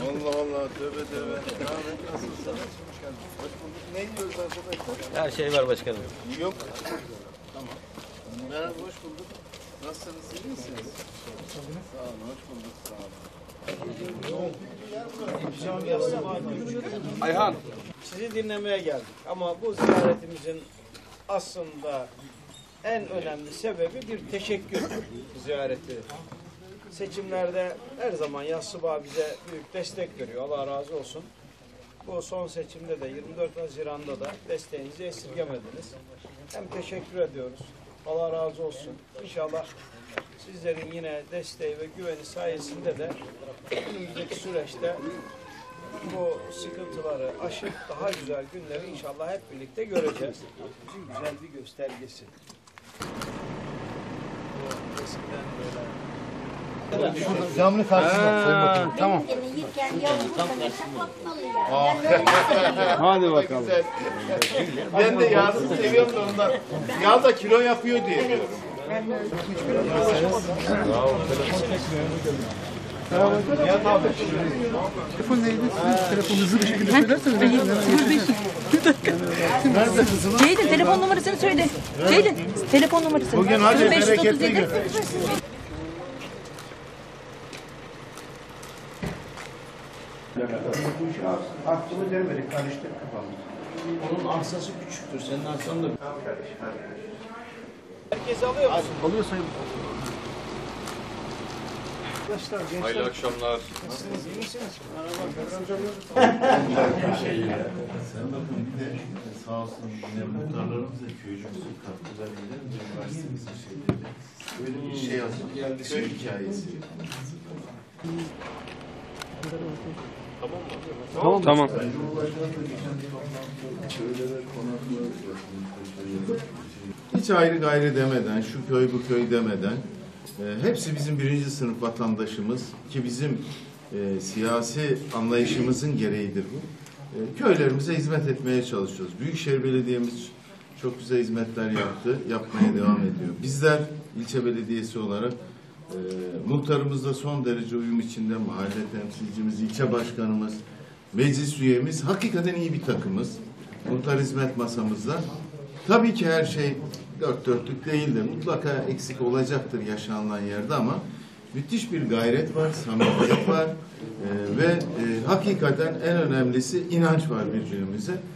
Allah Allah, tövbe tövbe. Nasılsın? Hoş bulduk. Ne yiyoruz arkadaşlar? Her şey var başkanım. Yok. Tamam. Merhaba, hoş bulduk. Nasılsınız, iyi misiniz? Sağ olun, hoş bulduk. Sağ olun. Ayhan, sizi dinlemeye geldik ama bu ziyaretimizin aslında en önemli sebebi bir teşekkür ziyareti. Seçimlerde her zaman Yassıbağ bize büyük destek veriyor. Allah razı olsun. Bu son seçimde de 24 Haziran'da da desteğinizi esirgemediniz. Hem teşekkür ediyoruz. Allah razı olsun. İnşallah sizlerin yine desteği ve güveni sayesinde de önümüzdeki süreçte bu sıkıntıları aşıp daha güzel günleri inşallah hep birlikte göreceğiz. Bizim güzel bir göstergesi. Bu eskiden böyle Camının karşısında. tamam. Hadi bakalım. Ben de yağsız seviyorum da ondan. Yağ da kilo yapıyor diye diyorum. Telefon neydi? Telefon hızlı bir şekilde söylerseniz. Nerede kızım? Ceydin telefon numarasını söyle. Ceydin telefon numarasını. Bugün hadi bereketli gün. Bu işi aklımı demedik, karıştık kafamız. Onun arsası küçüktür. Senin arsan da. Herkes alıyor musun? Alıyor sayın. Arkadaşlar, gençler. Hayırlı akşamlar. Nasılsınız? İyi misiniz? Sen bakın bir de sağ olsun yine muhtarlarımız da köycümüzün katkılarıyla üniversitemizin şeyleri böyle bir şey yazıyor. Köy hikayesi. Tamam. Hiç ayrı gayrı demeden, şu köy bu köy demeden hepsi bizim birinci sınıf vatandaşımız ki bizim siyasi anlayışımızın gereğidir bu. Köylerimize hizmet etmeye çalışıyoruz. Büyükşehir Belediye'miz çok güzel hizmetler yaptı, yapmaya devam ediyor. Bizler ilçe belediyesi olarak muhtarımızla son derece uyum içinde, mahalle temsilcimiz, ilçe başkanımız, meclis üyemiz, hakikaten iyi bir takımız. Muhtar hizmet masamızda. Tabii ki her şey dört dörtlük değil de mutlaka eksik olacaktır yaşanılan yerde ama müthiş bir gayret var, samimiyet var ve hakikaten en önemlisi inanç var birbirimize.